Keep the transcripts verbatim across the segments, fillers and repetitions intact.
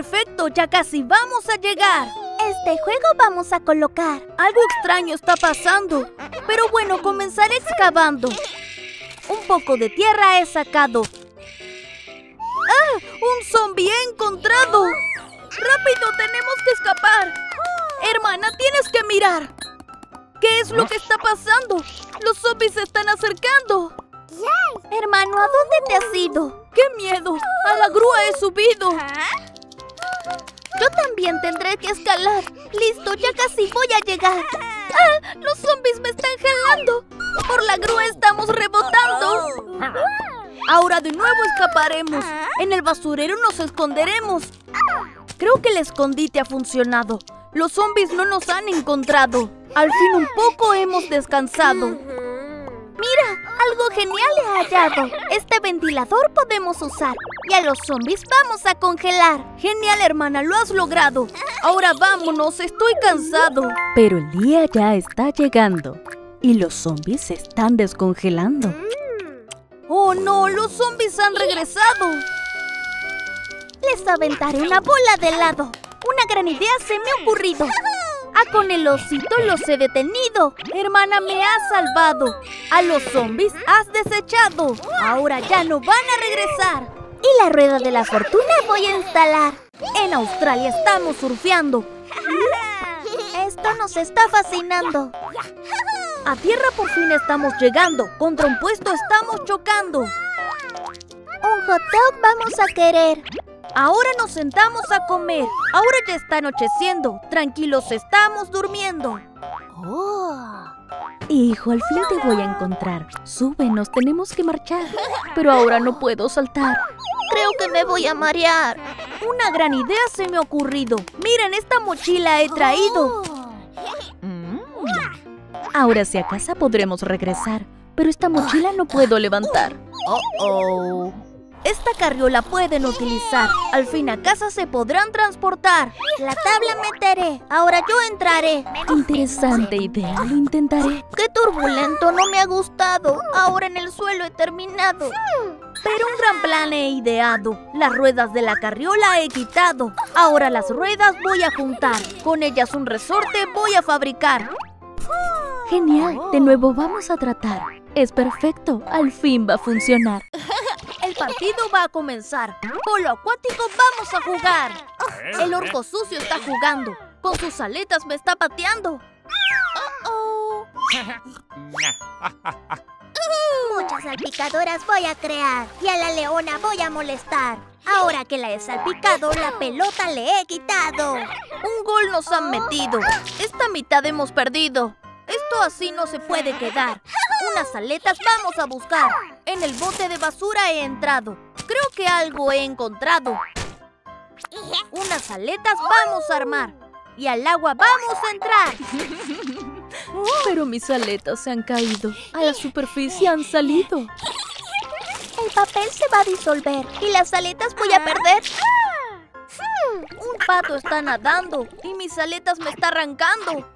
Perfecto, ya casi vamos a llegar. Este juego vamos a colocar. Algo extraño está pasando, pero bueno, comenzaré excavando. Un poco de tierra he sacado. ¡Ah! ¡Un zombie he encontrado! ¡Rápido, tenemos que escapar! Hermana, tienes que mirar. ¿Qué es lo que está pasando? Los zombies se están acercando. Hermano, ¿a dónde te has ido? ¡Qué miedo! ¡A la grúa he subido! Yo también tendré que escalar. Listo, ya casi voy a llegar. ¡Ah! ¡Los zombies me están jalando! ¡Por la grúa estamos rebotando! Ahora de nuevo escaparemos. En el basurero nos esconderemos. Creo que el escondite ha funcionado. Los zombies no nos han encontrado. Al fin un poco hemos descansado. Mira, algo genial he hallado. Este ventilador podemos usar. Y a los zombies vamos a congelar. Genial, hermana, lo has logrado. Ahora vámonos, estoy cansado. Pero el día ya está llegando. Y los zombies se están descongelando. ¡Oh no! ¡Los zombies han regresado! Les aventaré una bola de helado. Una gran idea se me ha ocurrido. Ah, con el osito los he detenido. Hermana, me has salvado. A los zombies has desechado. Ahora ya no van a regresar. Y la rueda de la fortuna voy a instalar. En Australia estamos surfeando. Esto nos está fascinando. A tierra por fin estamos llegando. Contra un puesto estamos chocando. Un hot dog vamos a querer. Ahora nos sentamos a comer. Ahora ya está anocheciendo. Tranquilos estamos durmiendo. Oh. Hijo, al fin te voy a encontrar. Sube, nos tenemos que marchar. Pero ahora no puedo saltar. Creo que me voy a marear. Una gran idea se me ha ocurrido. Miren, esta mochila he traído. Mm. Ahora si a casa podremos regresar. Pero esta mochila no puedo levantar. Oh, oh. Esta carriola pueden utilizar. Al fin a casa se podrán transportar. La tabla meteré. Ahora yo entraré. Interesante idea, lo intentaré. Qué turbulento, no me ha gustado. Ahora en el suelo he terminado. Pero un gran plan he ideado. Las ruedas de la carriola he quitado. Ahora las ruedas voy a juntar. Con ellas un resorte voy a fabricar. Genial, de nuevo vamos a tratar. Es perfecto, al fin va a funcionar. El partido va a comenzar. Polo acuático vamos a jugar. El orco sucio está jugando. Con sus aletas me está pateando. Oh, oh. Muchas salpicadoras voy a crear. Y a la leona voy a molestar. Ahora que la he salpicado, la pelota le he quitado. Un gol nos han metido. Esta mitad hemos perdido. Esto así no se puede quedar. Unas aletas vamos a buscar. En el bote de basura he entrado. Creo que algo he encontrado. Unas aletas vamos a armar. Y al agua vamos a entrar. Pero mis aletas se han caído. A la superficie han salido. El papel se va a disolver. ¿Y las aletas voy a perder? Un pato está nadando. Y mis aletas me está arrancando.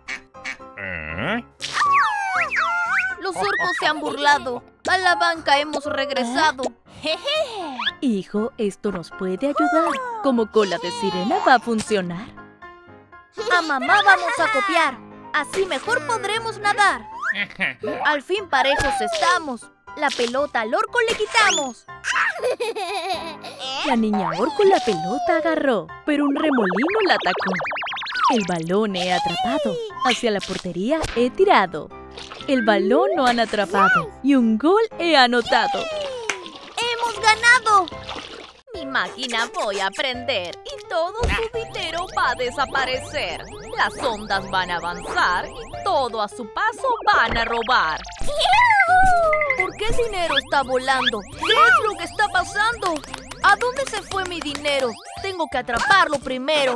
Los orcos se han burlado. A la banca hemos regresado. Hijo, esto nos puede ayudar. Como cola de sirena va a funcionar. A mamá vamos a copiar. Así mejor podremos nadar. Al fin parejos estamos. La pelota al orco le quitamos. La niña orco la pelota agarró, pero un remolino la atacó. El balón he atrapado. Hacia la portería he tirado. El balón lo han atrapado y un gol he anotado. ¡Hemos ganado! Mi máquina voy a prender y todo su dinero va a desaparecer. Las ondas van a avanzar y todo a su paso van a robar. ¿Por qué el dinero está volando? ¿Qué es lo que está pasando? ¿A dónde se fue mi dinero? Tengo que atraparlo primero.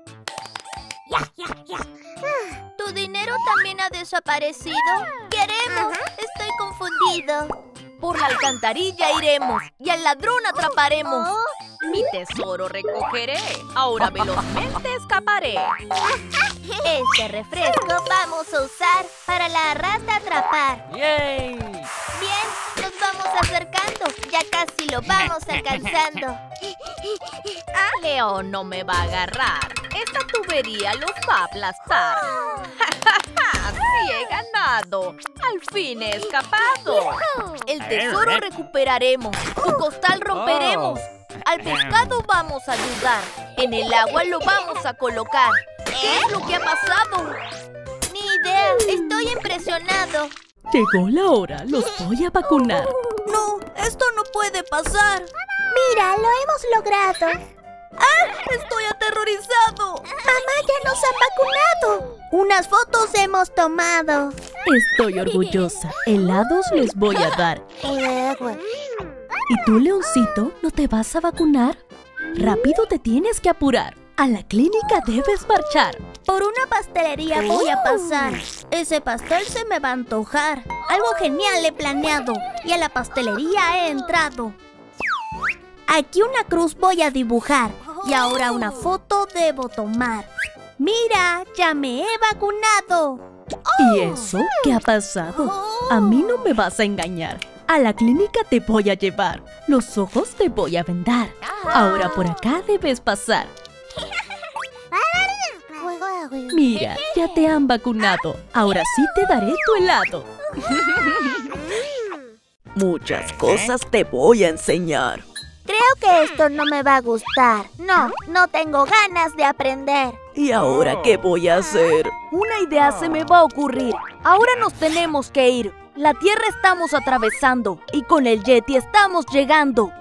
¿Tu dinero también ha desaparecido? Queremos. Estoy confundido. Por la alcantarilla iremos y al ladrón atraparemos. Mi tesoro recogeré. Ahora velozmente escaparé. Este refresco vamos a usar para la rata atrapar. ¡Yay! Bien, nos vamos estamos acercando. Ya casi lo vamos alcanzando. León no me va a agarrar. Esta tubería los va a aplastar. ¡Sí he ganado! ¡Al fin he escapado! El tesoro recuperaremos. Tu costal romperemos. Al pescado vamos a ayudar. En el agua lo vamos a colocar. ¿Qué es lo que ha pasado? Ni idea. Estoy impresionado. Llegó la hora, los voy a vacunar. No, esto no puede pasar. Mira, lo hemos logrado. ¡Ah! ¡Estoy aterrorizado! Mamá, ya nos han vacunado. Unas fotos hemos tomado. Estoy orgullosa. Helados les voy a dar. ¿Y tú, leoncito, no te vas a vacunar? Rápido te tienes que apurar. A la clínica debes marchar. Por una pastelería voy a pasar. Ese pastel se me va a antojar. Algo genial he planeado y a la pastelería he entrado. Aquí una cruz voy a dibujar y ahora una foto debo tomar. Mira, ya me he vacunado. ¿Y eso qué ha pasado? A mí no me vas a engañar. A la clínica te voy a llevar. Los ojos te voy a vendar. Ahora por acá debes pasar. Mira, ya te han vacunado. Ahora sí te daré tu helado. Muchas cosas te voy a enseñar. Creo que esto no me va a gustar. No, no tengo ganas de aprender. ¿Y ahora qué voy a hacer? Una idea se me va a ocurrir. Ahora nos tenemos que ir. La tierra estamos atravesando y con el Yeti estamos llegando.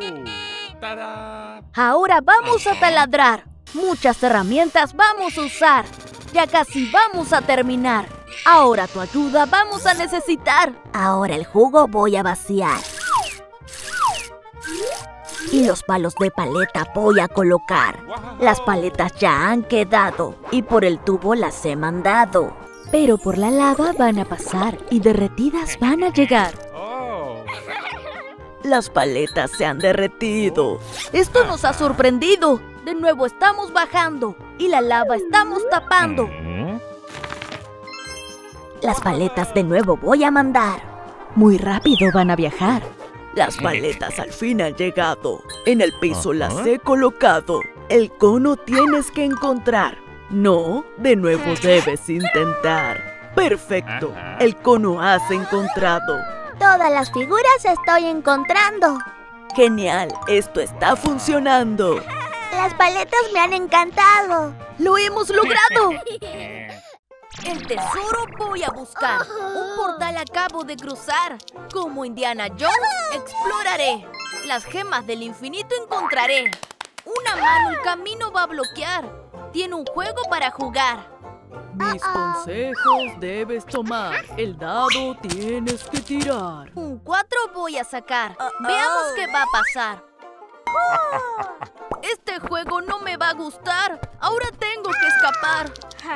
Ahora vamos a taladrar. Muchas herramientas vamos a usar. Ya casi vamos a terminar. Ahora tu ayuda vamos a necesitar. Ahora el jugo voy a vaciar. Y los palos de paleta voy a colocar. Las paletas ya han quedado y por el tubo las he mandado. Pero por la lava van a pasar y derretidas van a llegar. Las paletas se han derretido. Esto nos ha sorprendido. De nuevo estamos bajando y la lava estamos tapando. Las paletas de nuevo voy a mandar. Muy rápido van a viajar. Las paletas al fin han llegado. En el piso las he colocado. El cono tienes que encontrar. No, de nuevo debes intentar. Perfecto, el cono has encontrado. Todas las figuras estoy encontrando. Genial, esto está funcionando. Las paletas me han encantado. ¡Lo hemos logrado! El tesoro voy a buscar. Un portal acabo de cruzar. Como Indiana Jones, exploraré. Las gemas del infinito encontraré. Una mano el camino va a bloquear. Tiene un juego para jugar. Mis consejos debes tomar. El dado tienes que tirar. Un cuatro voy a sacar. Veamos qué va a pasar. Este juego no me va a gustar. Ahora tengo que escapar.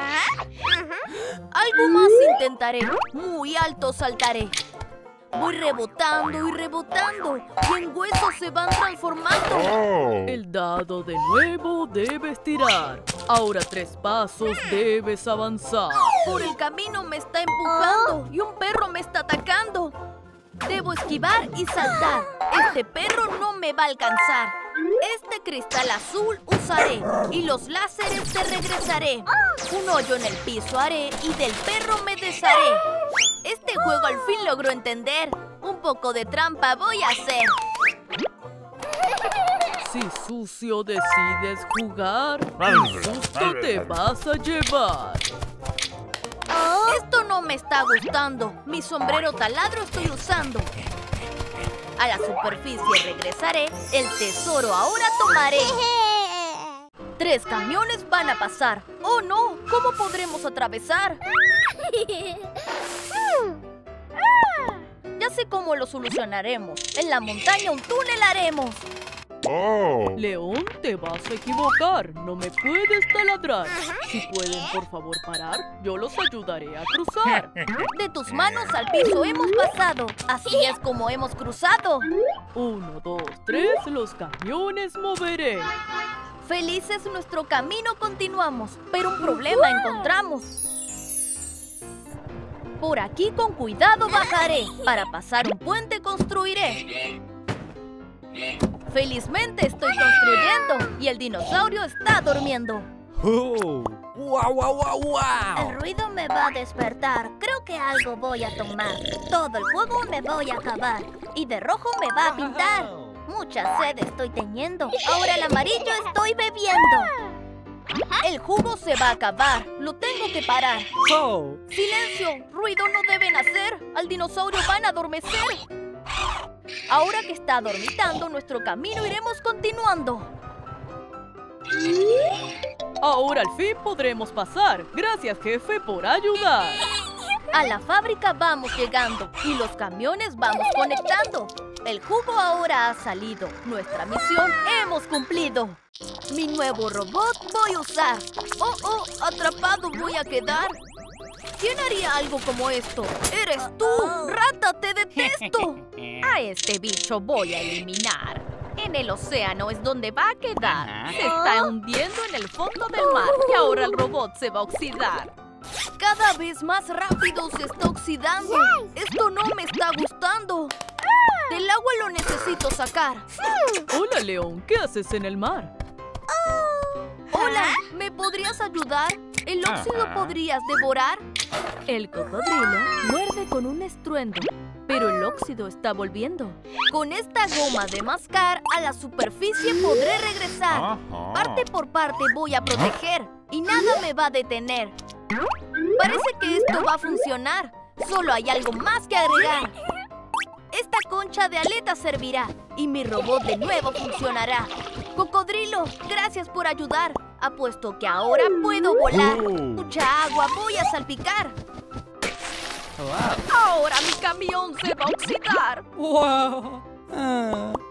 Algo más intentaré. Muy alto saltaré. Voy rebotando y rebotando y en huesos se van transformando. El dado de nuevo debes tirar. Ahora tres pasos debes avanzar. Por el camino me está empujando y un perro me está atacando. Debo esquivar y saltar. Este perro no me va a alcanzar. Este cristal azul usaré y los láseres te regresaré. Un hoyo en el piso haré y del perro me desharé. Este juego al fin logro entender. Un poco de trampa voy a hacer. Si sucio decides jugar, un susto te vas a llevar. Esto no me está gustando. Mi sombrero taladro estoy usando. A la superficie regresaré. El tesoro ahora tomaré. Tres camiones van a pasar. ¡Oh, no! ¿Cómo podremos atravesar? Ya sé cómo lo solucionaremos. En la montaña un túnel haremos. Oh. León, te vas a equivocar. No me puedes taladrar. Si pueden, por favor, parar, yo los ayudaré a cruzar. De tus manos al piso hemos pasado. Así es como hemos cruzado. Uno, dos, tres, los camiones moveré. Felices nuestro camino continuamos, pero un problema encontramos. Por aquí con cuidado bajaré. Para pasar un puente construiré. Felizmente estoy construyendo y el dinosaurio está durmiendo. Oh. ¡Wow, wow, wow, wow! El ruido me va a despertar. Creo que algo voy a tomar. Todo el jugo me voy a acabar. Y de rojo me va a pintar. Mucha sed estoy teniendo. Ahora el amarillo estoy bebiendo. El jugo se va a acabar. Lo tengo que parar. Oh. ¡Silencio! ¡Ruido no deben hacer! ¡Al dinosaurio van a adormecer! Ahora que está dormitando, nuestro camino iremos continuando. Ahora al fin podremos pasar. Gracias, jefe, por ayudar. A la fábrica vamos llegando y los camiones vamos conectando. El jugo ahora ha salido. Nuestra misión hemos cumplido. Mi nuevo robot voy a usar. ¡Oh, oh! ¡Atrapado voy a quedar! ¿Quién haría algo como esto? ¡Eres tú! ¡Rata, te detesto! A este bicho voy a eliminar. En el océano es donde va a quedar. Se está hundiendo en el fondo del mar y ahora el robot se va a oxidar. Cada vez más rápido se está oxidando. Esto no me está gustando. Del agua lo necesito sacar. Hola, León. ¿Qué haces en el mar? Hola, ¿me podrías ayudar? ¿El óxido podrías devorar? El cocodrilo muerde con un estruendo, pero el óxido está volviendo. Con esta goma de mascar a la superficie podré regresar. Parte por parte voy a proteger y nada me va a detener. Parece que esto va a funcionar. Solo hay algo más que agregar. Esta concha de aleta servirá y mi robot de nuevo funcionará. Cocodrilo, gracias por ayudar. Apuesto que ahora puedo volar. Mucha agua voy a salpicar. Ahora mi camión se va a oxidar. Wow. Ah.